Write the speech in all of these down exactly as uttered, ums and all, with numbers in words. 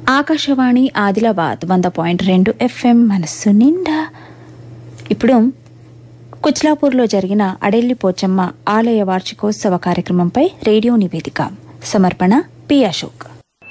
ఆకాశవాణి ఆదిలాబాద్ వంద పాయింట్ రెండు ఎఫ్ఎం మనస్సు నిండా. ఇప్పుడు కుచ్లాపూర్లో జరిగిన అడెల్లి పోచమ్మ ఆలయ వార్షికోత్సవ కార్యక్రమంపై రేడియో నివేదిక. సమర్పణ పి అశోక్.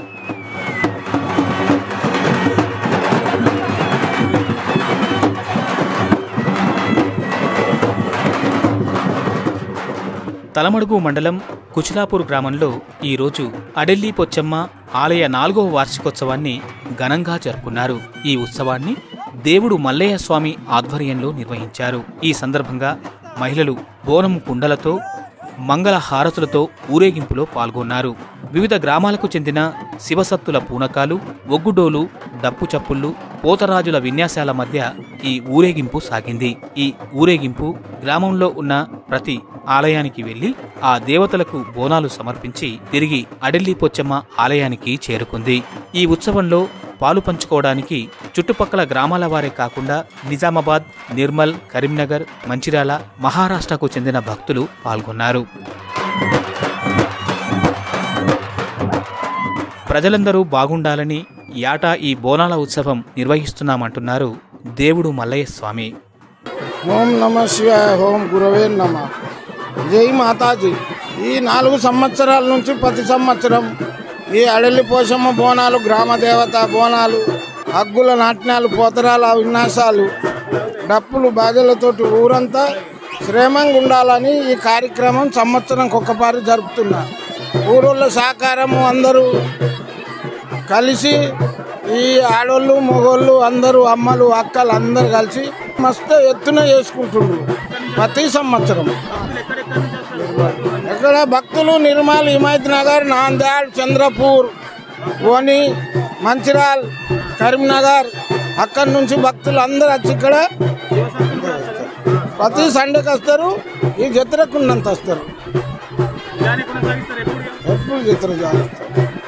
తలమడుగు మండలం కుచ్లాపూర్ గ్రామంలో ఈరోజు అడెల్లి పోచమ్మ ఆలయ నాలుగవ వార్షికోత్సవాన్ని ఘనంగా జరుపుకున్నారు. ఈ ఉత్సవాన్ని దేవుడు మల్లయ్య స్వామి ఆధ్వర్యంలో నిర్వహించారు. ఈ సందర్భంగా మహిళలు బోనం కుండలతో మంగళ హారతులతో ఊరేగింపులో పాల్గొన్నారు. వివిధ గ్రామాలకు చెందిన శివసత్తుల పూనకాలు, ఒగ్గుడోలు, డప్పు చప్పుళ్లు, పోతరాజుల విన్యాసాల మధ్య ఈ ఊరేగింపు సాగింది. ఈ ఊరేగింపు గ్రామంలో ఉన్న ప్రతి ఆలయానికి వెళ్లి ఆ దేవతలకు బోనాలు సమర్పించి తిరిగి అడెల్లి పోచమ్మ ఆలయానికి చేరుకుంది. ఈ ఉత్సవంలో పాలు పంచుకోవడానికి చుట్టుపక్కల గ్రామాల వారే కాకుండా నిజామాబాద్, నిర్మల్, కరీంనగర్, మంచిర్యాల, మహారాష్ట్రకు చెందిన భక్తులు పాల్గొన్నారు. ప్రజలందరూ బాగుండాలని యాటా ఈ బోనాల ఉత్సవం నిర్వహిస్తున్నామంటున్నారు దేవుడు మల్లయ్య స్వామి. ఓం నమ శివాయ, ఓం గురవే నమ. జై మాతాజీ. ఈ నాలుగు సంవత్సరాల నుంచి ప్రతి సంవత్సరం ఈ అడెల్లి పోచమ్మ బోనాలు, గ్రామ దేవత బోనాలు, హగ్గుల నాట్యాలు, పోతరాల విన్యాసాలు, డప్పులు, బాజలతోటి ఊరంతా శ్రేమంగా ఉండాలని ఈ కార్యక్రమం సంవత్సరం ఒక్కపారి జరుపుతున్నారు. ఊరోళ్ళ సహకారము అందరూ కలిసి ఈ ఆడోళ్ళు, మొగోళ్ళు అందరూ, అమ్మలు, అక్కలు అందరు కలిసి మస్తు ఎత్తున చేసుకుంటుండ్రు ప్రతి సంవత్సరం. ఇక్కడ భక్తులు నిర్మల్, హిమాయత్ నగర్, నాందేడ్, చంద్రపూర్, ఓని, మంచిర్యాల్, కరీంనగర్ అక్కడి నుంచి భక్తులు అందరు వచ్చి ఇక్కడ ప్రతి సండేకి వస్తారు. ఈ జత్రకున్నంత వస్తారు. ఎప్పుడు జత్ర చేస్తారు.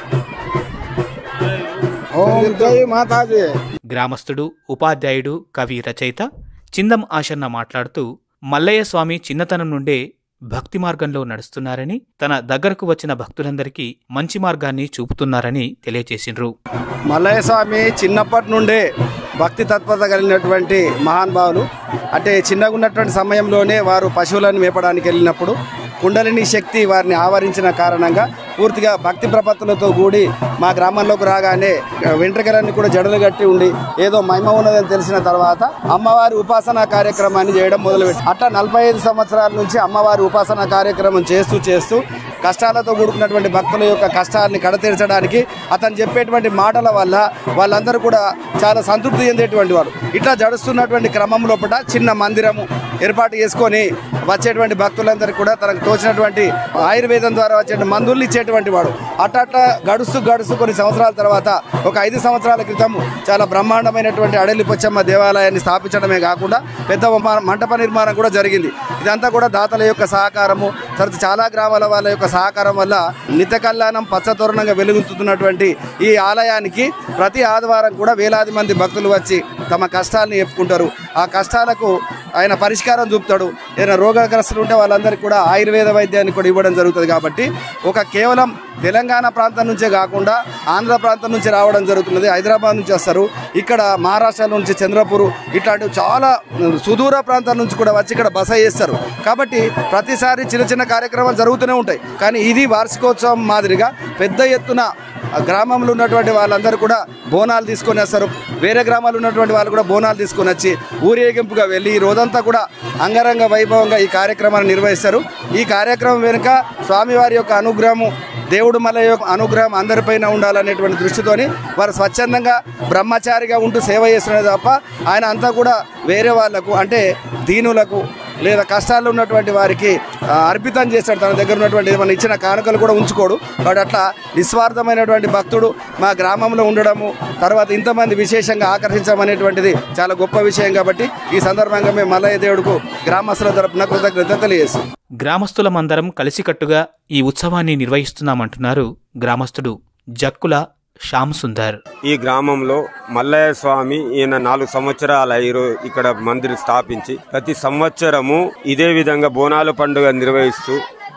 ఓం జై మాతాజీ. గ్రామస్తుడు, ఉపాధ్యాయుడు, కవి, రచయిత చిందం ఆశన్న మాట్లాడుతూ మల్లయ్య స్వామి చిన్నతనం నుండే భక్తి మార్గంలో నడుస్తున్నారని, తన దగ్గరకు వచ్చిన భక్తులందరికీ మంచి మార్గాన్ని చూపుతున్నారని తెలియజేసిండ్రు. మల్లయ్య స్వామి చిన్నప్పటి నుండే భక్తి తత్పరత కలిగినటువంటి మహానుభావులు. అంటే చిన్నగా ఉన్నటువంటి సమయంలోనే వారు పశువులను మేపడానికి వెళ్ళినప్పుడు కుండలిని శక్తి వారిని ఆవరించిన కారణంగా పూర్తిగా భక్తి ప్రపత్తులతో కూడి మా గ్రామంలోకి రాగానే వెంట్రుకలన్నీ కూడా జడలు కట్టి ఉండి ఏదో మహిమ ఉన్నదని తెలిసిన తర్వాత అమ్మవారి ఉపాసనా కార్యక్రమాన్ని చేయడం మొదలుపెట్టి అట్లా నలభై ఐదు సంవత్సరాల నుంచి అమ్మవారి ఉపాసనా కార్యక్రమం చేస్తూ చేస్తూ కష్టాలతో కూడుకున్నటువంటి భక్తుల యొక్క కష్టాలని కడతీర్చడానికి అతను చెప్పేటువంటి మాటల వల్ల వాళ్ళందరూ కూడా చాలా సంతృప్తి చెందేటువంటి వారు. ఇట్లా జడుస్తున్నటువంటి క్రమం లోపల చిన్న మందిరము ఏర్పాటు చేసుకొని వచ్చేటువంటి భక్తులందరికీ కూడా తనకు తోచినటువంటి ఆయుర్వేదం ద్వారా వచ్చే మందులు ఇచ్చేటువంటి వాడు. అట్లా గడుస్తూ గడుస్తూ కొన్ని సంవత్సరాల తర్వాత ఒక ఐదు సంవత్సరాల క్రితం చాలా బ్రహ్మాండమైనటువంటి అడెల్లి పోచమ్మ దేవాలయాన్ని స్థాపించడమే కాకుండా పెద్ద మంటప నిర్మాణం కూడా జరిగింది. ఇదంతా కూడా దాతల యొక్క సహకారము, తర్వాత చాలా గ్రామాల వాళ్ళ యొక్క సహకారం వల్ల నిత్య కళ్యాణం పచ్చతోరణంగా వెలుగుతున్నటువంటి ఈ ఆలయానికి ప్రతి ఆదివారం కూడా వేలాది మంది భక్తులు వచ్చి తమ కష్టాలను చెప్పుకుంటారు. ఆ కష్టాలకు ఆయన పరిష్కారం చూపుతాడు. ఏదైనా రోగగ్రస్తులు ఉంటే వాళ్ళందరికీ కూడా ఆయుర్వేద వైద్యాన్ని కూడా ఇవ్వడం జరుగుతుంది. కాబట్టి ఒక కేవలం తెలంగాణ ప్రాంతం నుంచే కాకుండా ఆంధ్ర ప్రాంతం నుంచి రావడం జరుగుతున్నది. హైదరాబాద్ నుంచి వస్తారు, ఇక్కడ మహారాష్ట్ర నుంచి చంద్రపూర్ ఇట్లాంటివి చాలా సుదూర ప్రాంతాల నుంచి కూడా వచ్చి ఇక్కడ బస చేస్తారు. కాబట్టి ప్రతిసారి చిన్న చిన్న కార్యక్రమాలు జరుగుతూనే ఉంటాయి. కానీ ఇది వార్షికోత్సవం మాదిరిగా పెద్ద ఎత్తున గ్రామంలో ఉన్నటువంటి వాళ్ళందరూ కూడా బోనాలు తీసుకొని వస్తారు. వేరే గ్రామాలు ఉన్నటువంటి వాళ్ళు కూడా బోనాలు తీసుకొని వచ్చి ఊరేగింపుగా వెళ్ళి ఈ రోజంతా కూడా అంగరంగ వైభవంగా ఈ కార్యక్రమాన్ని నిర్వహిస్తారు. ఈ కార్యక్రమం వెనుక స్వామివారి యొక్క అనుగ్రహము, దేవుడు మల్లయ్య యొక్క అనుగ్రహం అందరిపైన ఉండాలనేటువంటి దృష్టితోని వారు స్వచ్ఛందంగా బ్రహ్మచారిగా ఉంటూ సేవ చేస్తున్నది తప్ప ఆయన అంతా కూడా వేరే వాళ్లకు అంటే దీనులకు లేదా కష్టాల్లో ఉన్నటువంటి వారికి అర్పితం చేస్తాడు. తన దగ్గర ఉన్నటువంటి ఏమైనా ఇచ్చిన కానుకలు కూడా ఉంచుకోడు. కాబట్టి అట్లా నిస్వార్థమైనటువంటి భక్తుడు మా గ్రామంలో ఉండడము, తర్వాత ఇంతమంది విశేషంగా ఆకర్షించడం అనేటువంటిది చాలా గొప్ప విషయం. కాబట్టి ఈ సందర్భంగా మేము మల్లయ్య దేవుడుకు గ్రామస్తుల తరపున కృతజ్ఞత తెలియజేస్తాం. గ్రామస్తులమందరం కలిసికట్టుగా ఈ ఉత్సవాన్ని నిర్వహిస్తున్నామంటున్నారు గ్రామస్తుడు జక్కుల శ్యామ్ సుందర్. ఈ గ్రామంలో మల్లయ్య స్వామి ఈయన నాలుగు సంవత్సరాల ఇక్కడ మందిరం స్థాపించి ప్రతి సంవత్సరము ఇదే విధంగా బోనాల పండుగ నిర్వహిస్తూ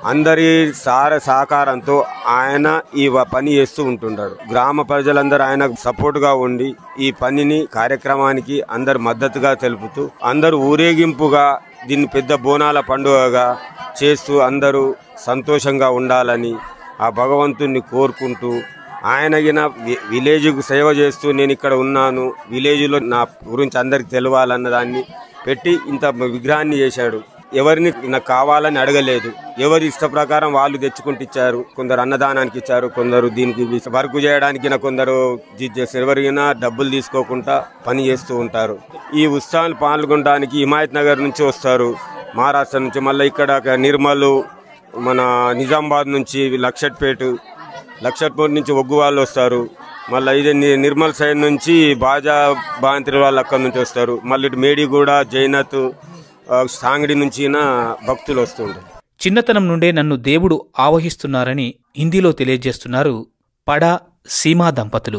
అందరి సార సహకారంతో ఆయన ఈ పని చేస్తూ ఉంటున్నాడు. గ్రామ ప్రజలందరూ ఆయన సపోర్ట్గా ఉండి ఈ పనిని కార్యక్రమానికి అందరు మద్దతుగా తెలుపుతూ అందరూ ఊరేగింపుగా దీన్ని పెద్ద బోనాల పండుగగా చేస్తూ అందరూ సంతోషంగా ఉండాలని ఆ భగవంతుణ్ణి కోరుకుంటూ ఆయన విలేజ్కు సేవ చేస్తూ నేను ఇక్కడ ఉన్నాను, విలేజ్లో నా గురించి అందరికి తెలవాలన్న దాన్ని పెట్టి ఇంత విగ్రహాన్ని చేశాడు. ఎవరిని నాకు కావాలని అడగలేదు, ఎవరి ఇష్ట ప్రకారం వాళ్ళు తెచ్చుకుంటూ ఇచ్చారు. కొందరు అన్నదానానికి ఇచ్చారు, కొందరు దీనికి వర్క్ చేయడానికి, కొందరు ఎవరికైనా డబ్బులు తీసుకోకుండా పని చేస్తూ ఉంటారు. ఈ ఉత్సవాలు పాల్గొనడానికి హిమాయత్ నగర్ నుంచి వస్తారు, మహారాష్ట్ర నుంచి, మళ్ళీ ఇక్కడ నిర్మల్, మన నిజామాబాద్ నుంచి, లక్షట్పేట లక్షట్పేట నుంచి ఒగ్గు వాళ్ళు వస్తారు. మళ్ళీ ఇదే నిర్మల్ సైడ్ నుంచి బాజా బాంత్రి వాళ్ళు అక్కడి నుంచి వస్తారు. మళ్ళీ మేడిగూడ, జైనత్, సాంగడి నుంచి భక్తులు వస్తుంటారు. చిన్నతనం నుండే నన్ను దేవుడు ఆవహిస్తున్నారని హిందీలో తెలియజేస్తున్నారు పడా సీమా దంపతులు.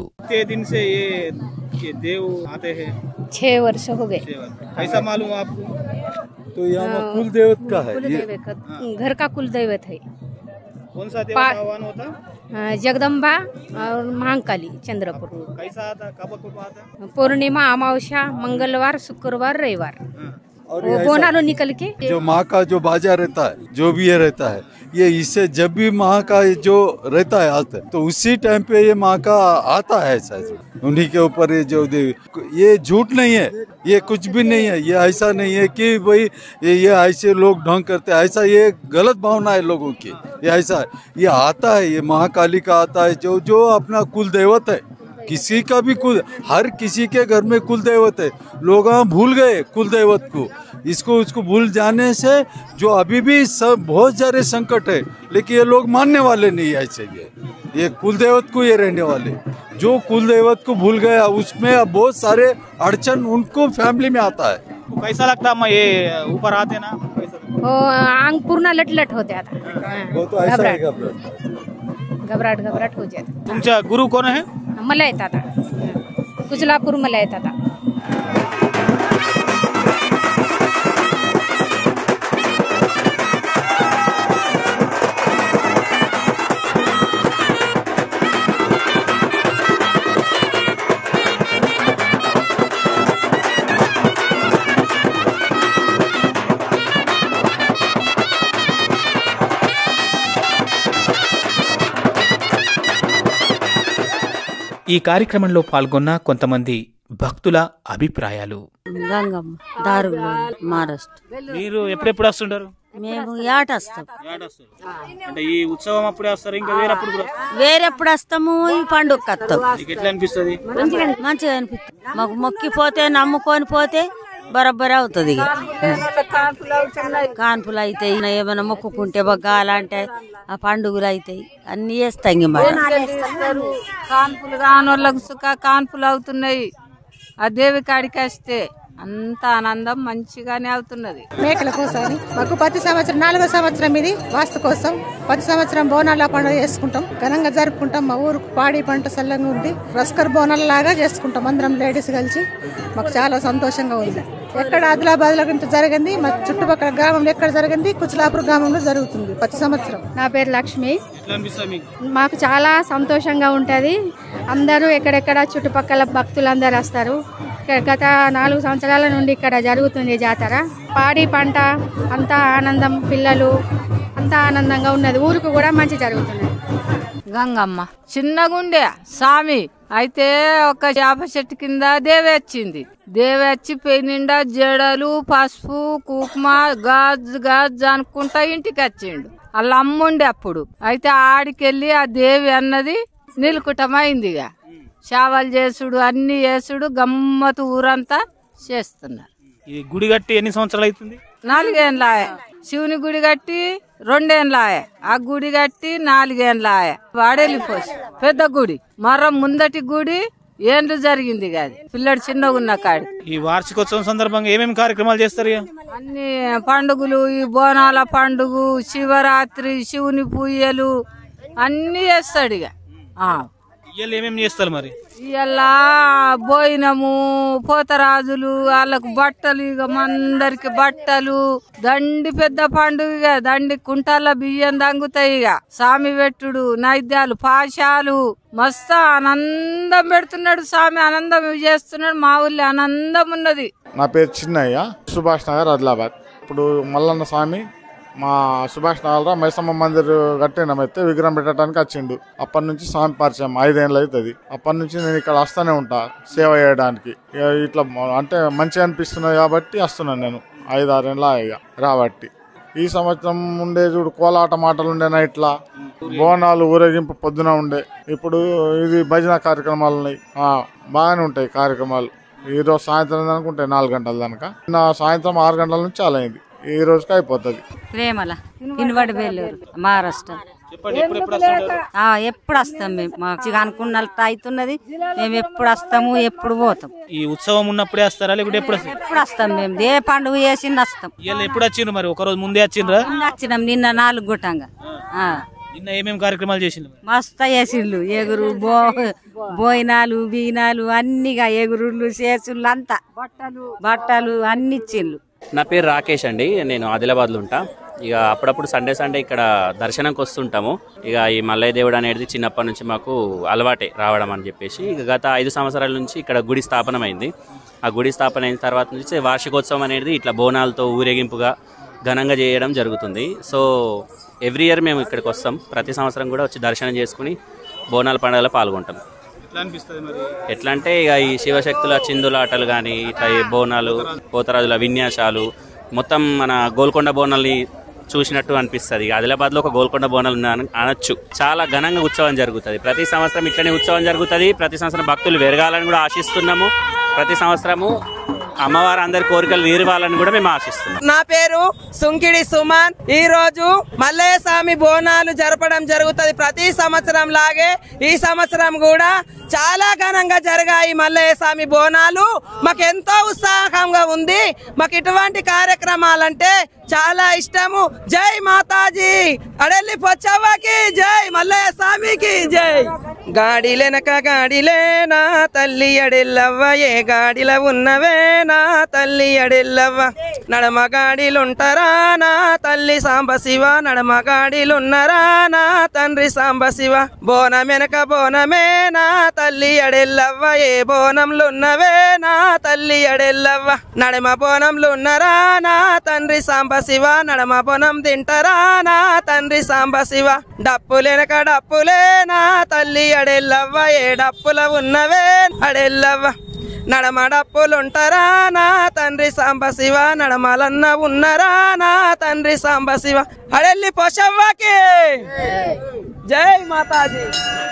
छह वर्ष हो गए। कैसा मालूम आपको? तो यहाँ कुल देवत का है, घर का कुल दैवत है। कौन सा देवता होता? जगदम्बा और महाकाली चंद्रपुर। कैसा आता? कब कब आता? पूर्णिमा, अमावस्या, मंगलवार, शुक्रवार, रविवार और वो बोनालो निकल के जो माँ का जो बाजा रहता है, जो भी ये रहता है, ये इससे जब भी माँ का जो रहता है आता है, तो उसी टाइम पे ये माँ का आता है शायद उन्हीं के ऊपर। ये जो ये झूठ नहीं है, ये कुछ भी नहीं है, ये ऐसा नहीं है कि भाई ये, ये ऐसे लोग ढोंग करते हैं, ऐसा ये गलत भावना है लोगों की। ये ऐसा ये आता है, ये महाकाली का आता है, जो जो अपना कुल देवत है, किसी का भी कुल, हर किसी के घर में कुल देवत है। लोग भूल गए कुल देवत को, इसको उसको भूल जाने से जो अभी भी सब बहुत सारे संकट है, लेकिन ये लोग मानने वाले नहीं है ऐसे। ये ये कुल देवत को ये रहने वाले, जो कुल देवत को भूल गया उसमें अब बहुत सारे अड़चन उनको फैमिली में आता है। तो कैसा लगता है ये ऊपर आते ना? वो आंग पूर्ण लट लट हो जाता, वो तो ऐसा है, घबराहट घबराहट हो जाता। तुमचा गुरु कोण है? मला येता था कुचलापूर, मला येता था। ఈ కార్యక్రమంలో పాల్గొన్న కొంతమంది భక్తుల అభిప్రాయాలు. గంగమ్మ దారులు మహారాష్ట్ర. మీరు ఎప్పుడెప్పుడు వస్తుంటారు? మేము ఏట వస్తాం. అంటే ఈ ఉత్సవం అప్పుడే వస్తారు, ఇంకా వేరప్పుడు కూడా వేరెప్పుడు వస్తాము, ఈ పండుగకి వస్తాం. ఎట్లా అనిపిస్తుంది? మంచిగా అనిపిస్తుంది మాకు. మొక్కిపోతే నమ్ముకొని పోతే బరబ్బరి అవుతుంది. ఇక కాన్పులు అవుతాయి, ఏమైనా మొక్కుకుంటే బగ్గాలంటే ఆ పండుగలు అవుతాయి, అన్ని చేస్తాం. కాన్పులు కాని వాళ్ళకు సుఖ కాన్పులు అవుతున్నాయి. ఆ దేవి కాడికి వస్తే అంత ఆనందం మంచిగానే అవుతున్నది. మేకల కోసం మాకు ప్రతి సంవత్సరం నాలుగో సంవత్సరం ఇది వాస్తు కోసం ప్రతి సంవత్సరం బోనాల పండుగ చేసుకుంటాం, ఘనంగా జరుపుకుంటాం. మా ఊరు పాడి పంట సల్లంగా ఉంది, రస్కర్ బోనాల లాగా చేసుకుంటాం అందరం లేడీస్ కలిసి. మాకు చాలా సంతోషంగా ఉంది. ఎక్కడ ఆదిలాబాద్ లో ఇంత జరిగింది, మా చుట్టుపక్కల గ్రామంలో ఎక్కడ జరిగింది, కుచలాపూర్ గ్రామంలో జరుగుతుంది ప్రతి సంవత్సరం. నా పేరు లక్ష్మి. మాకు చాలా సంతోషంగా ఉంటది. అందరూ ఎక్కడెక్కడ చుట్టుపక్కల భక్తులందరూ వస్తారు. గత నాలుగు సంవత్సరాల నుండి ఇక్కడ జరుగుతుంది జాతర. పాడి పంట అంతా ఆనందం, పిల్లలు అంతా ఆనందంగా ఉన్నది. ఊరుకు కూడా మంచి జరుగుతుంది. గంగమ్మ చిన్నగుండే స్వామి అయితే ఒక యాప చెట్టు కింద దేవి వచ్చింది. దేవి వచ్చి పెయి నిండా జడలు, పసుపు, కుంకుమ, గాజ్ గాజ్ అనుకుంటా ఇంటికి వచ్చిండు. వాళ్ళ అమ్ముండే అప్పుడు. అయితే ఆడికెళ్ళి ఆ దేవి అన్నది నిలుకుటమైంది. ఇక చావలు చేసుడు, అన్ని చేసుడు, గమ్మతు ఊరంతా చేస్తున్నారు. ఈ గుడి కట్టి ఎన్ని సంవత్సరాలు అవుతుంది? నాలుగేళ్ళాయ. శివుని గుడి కట్టి రెండేళ్ళాయ, ఆ గుడి కట్టి నాలుగేళ్ళాయ. వాడెళ్ళిపోసి పెద్ద గుడి, మరో ముందటి గుడి ఏండ్లు జరిగింది కాదు, పిల్లడు చిన్నగా ఉన్న కాడి. ఈ వార్షికోత్సవం సందర్భంగా ఏమేమి కార్యక్రమాలు చేస్తారు? అన్ని పండుగలు, ఈ బోనాల పండుగ, శివరాత్రి, శివుని పూజలు అన్ని చేస్తాడు. ఇక ఏమేమి చేస్తారు మరి? ఇలా బోయినము పోతరాజులు వాళ్ళకు బట్టలు, ఇక అందరికి బట్టలు, దండి పెద్ద పండుగ, దండి కుంటాల బియ్యం దంగుతాయి. ఇక సామి పెట్టుడు, నైద్యాలు, పాశాలు, మస్తు ఆనందం పెడుతున్నాడు స్వామి. ఆనందం చేస్తున్నాడు. మా ఊళ్ళో ఆనందం ఉన్నది. నా పేరు చిన్నయ్య, సుభాష్ నగర్, ఆదిలాబాద్. ఇప్పుడు మల్లన్న స్వామి మా సుభాష్ నగర్ మైసమ్మ మందిర్ కట్టినమైతే విగ్రహం పెట్టడానికి వచ్చిండు. అప్పటి నుంచి స్వామి పరిచయం ఐదేళ్ళు అవుతుంది. అప్పటి నుంచి నేను ఇక్కడ వస్తూనే ఉంటా సేవ చేయడానికి. ఇట్లా అంటే మంచిగా అనిపిస్తున్నది కాబట్టి వస్తున్నాను నేను ఐదు ఆరేళ్ళ ఇక రాబట్టి. ఈ సంవత్సరం ఉండే చూడు కోలాట మాటలు ఉండే నైట్లా, బోనాలు ఊరేగింపు పొద్దున ఉండే. ఇప్పుడు ఇది భజన కార్యక్రమాలు ఉన్నాయి, బాగానే ఉంటాయి కార్యక్రమాలు. ఈ రోజు సాయంత్రం అనుకుంటే నాలుగు గంటల దాకా, నా సాయంత్రం ఆరు గంటల నుంచి చాలా అయింది. ఈ రోజుకి అయిపోతుంది. ప్రేమల ఇన్వడి బెల్లూరు, మహారాష్ట్ర. ఎప్పుడు వస్తాం మేము, మాకు అనుకున్నట్టు అవుతున్నది. మేము ఎప్పుడు వస్తాము, ఎప్పుడు పోతాం. ఈ ఉత్సవం ఉన్నప్పుడే వస్తారా లేకుంటే ఎప్పుడు ఎప్పుడు వస్తాం? మేము ఏ పండుగ చేసి వస్తాం. ఎప్పుడు వచ్చిండ్రు మరి? ఒక రోజు ముందే వచ్చిండ్రా? వచ్చినాం నిన్న నాలుగు గుట్టంగా. నిన్న ఏమేమి కార్యక్రమాలు చేసిండ్రు? మస్తు చేసిండ్రు. ఎగురు, బో బోయినాలు, బీనాలు అన్నిగా, ఎగురుళ్ళు, చేసుళ్ళు అంతా, బట్టలు బట్టలు అన్ని ఇచ్చిండ్రు. నా పేరు రాకేష్ అండి. నేను ఆదిలాబాద్లో ఉంటా. ఇక అప్పుడప్పుడు సండే సండే ఇక్కడ దర్శనంకి వస్తుంటాము. ఇక ఈ మల్లయ్య దేవుడు అనేది చిన్నప్పటి నుంచి మాకు అలవాటే రావడం అని చెప్పేసి. ఇక గత ఐదు సంవత్సరాల నుంచి ఇక్కడ గుడి స్థాపనమైంది. ఆ గుడి స్థాపన అయిన తర్వాత నుంచి వార్షికోత్సవం అనేది ఇట్లా బోనాలతో ఊరేగింపుగా ఘనంగా చేయడం జరుగుతుంది. సో ఎవ్రీ ఇయర్ మేము ఇక్కడికి వస్తాం. ప్రతి సంవత్సరం కూడా వచ్చి దర్శనం చేసుకుని బోనాల పండుగలో పాల్గొంటాం. ఎట్లా అంటే ఇక ఈ శివశక్తుల చిందులాటలు కానీ, ఇట్లా ఈ బోనాలు, పోతరాజుల విన్యాసాలు, మొత్తం మన గోల్కొండ బోనాల్ని చూసినట్టు అనిపిస్తుంది. ఆదిలాబాద్లో ఒక గోల్కొండ బోనాలు అనొచ్చు. చాలా ఘనంగా ఉత్సవం జరుగుతుంది. ప్రతి సంవత్సరం ఇట్లనే ఉత్సవం జరుగుతుంది. ప్రతి సంవత్సరం భక్తులు పెరగాలని కూడా ఆశిస్తున్నాము. ప్రతి సంవత్సరము అమ్మవారు అందరి కోరికలు తీరవాలని కూడా మేము ఆశిస్తున్నాం. నా పేరు సుంకిడి సుమన్. ఈ రోజు మల్లయ్య స్వామి బోనాలు జరపడం జరుగుతుంది. ప్రతి సంవత్సరం లాగే ఈ సంవత్సరం కూడా చాలా ఘనంగా జరిగాయి మల్లయ్య స్వామి బోనాలు. మాకు ఎంతో ఉత్సాహంగా ఉంది. మాకు ఇటువంటి కార్యక్రమాలంటే చాలా ఇష్టము. జై మాతాజీ, అడెల్లి పొచ్చవ్వకి జై, మల్లయ్య స్వామికి జై. గాడిలెనక గాడిలేనా తల్లి అడెల్లవ్వ, ఏ గాడిల ఉన్నవే నా తల్లి అడెల్లవ్వ. నడమ గాడిలుంటరా నా తల్లి సాంబ శివ, నడమ గాడిలున్నరా నా తండ్రి సాంబ శివ. బోనమెనక బోనమే నా తల్లి అడెల్లవ్వ, ఏ బోనంలున్నవే నా తల్లి అడెల్లవ్వ. నడమ బోనంలున్నరా నా తండ్రి సాంబ శివ, నడమ బోనం తింటరా నా తండ్రి సాంబ శివ. డప్పులెనక డప్పులే నా తల్లి అడెల్లవ్వ, ఏ డప్పుల ఉన్నవే అడెల్లవ్వ. నడమ డప్పులుంటరా నా తండ్రి సాంబ శివ, నడమలన్న ఉన్నరా నా తండ్రి సాంబ శివ. అడెల్లి పొషవ్వకి జై మాతాజీ.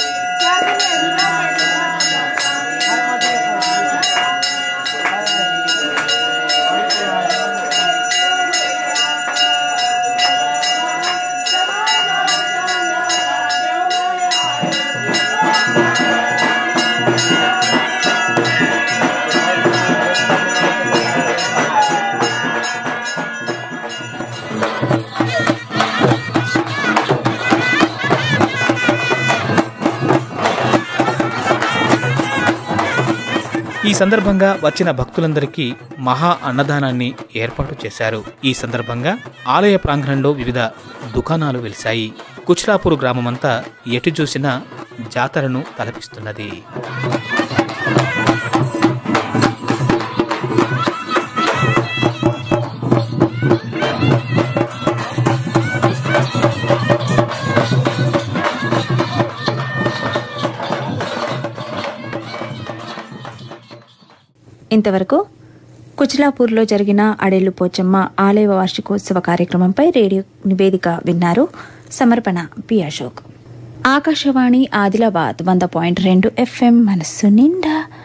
ఈ సందర్భంగా వచ్చిన భక్తులందరికీ మహా అన్నదానాన్ని ఏర్పాటు చేశారు. ఈ సందర్భంగా ఆలయ ప్రాంగణంలో వివిధ దుకాణాలు వెలిశాయి. కుచ్లాపూర్ గ్రామమంతా ఎటు చూసినా జాతరను తలపిస్తున్నది. ఇంతవరకు కుచ్లాపూర్లో జరిగిన అడెల్లు పోచమ్మ ఆలయ వార్షికోత్సవ కార్యక్రమంపై రేడియో నివేదిక విన్నారు. సమర్పణ పి అశోక్. ఆకాశవాణి ఆదిలాబాద్ వంద పాయింట్ రెండు ఎఫ్ఎం మనస్సు నిండా.